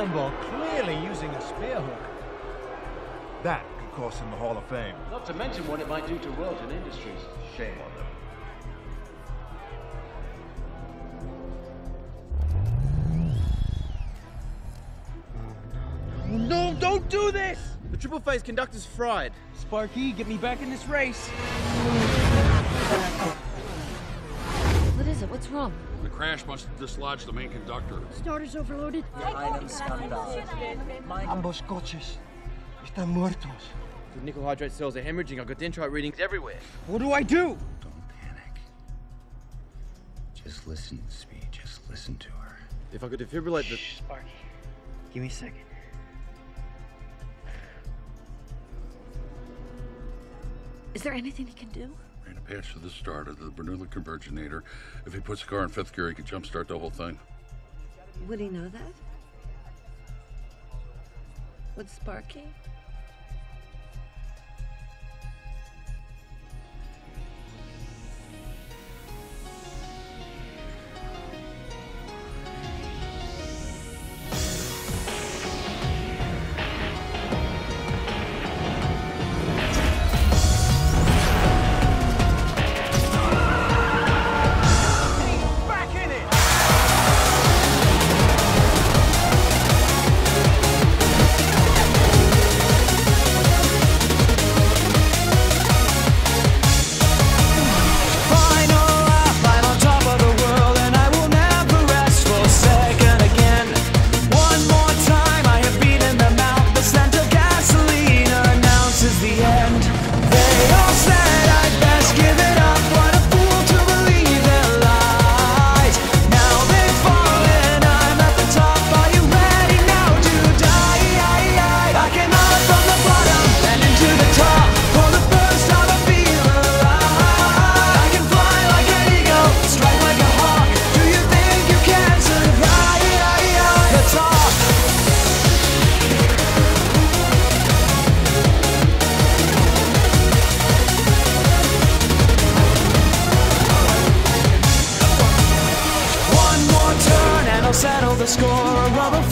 cannonball, clearly using a spear hook. That could cost him the Hall of Fame. Not to mention what it might do to Royalton Industries. Shame on them. Oh, no, don't do this! The triple phase conductor's fried. Sparky, get me back in this race. What is it? What's wrong? The crash must have dislodged the main conductor. Starter's overloaded. Ambos coches están muertos. The nickel hydrate cells are hemorrhaging. I've got dendrite readings everywhere. What do I do? Don't panic. Just listen, Speed. Just listen to her. If I could defibrillate the... Sparky, give me a second. Is there anything he can do? Ran a patch to the starter, the Bernoulli converginator. If he puts the car in fifth gear, he can jumpstart the whole thing. Would he know that? Would Sparky? Settle the score, rubber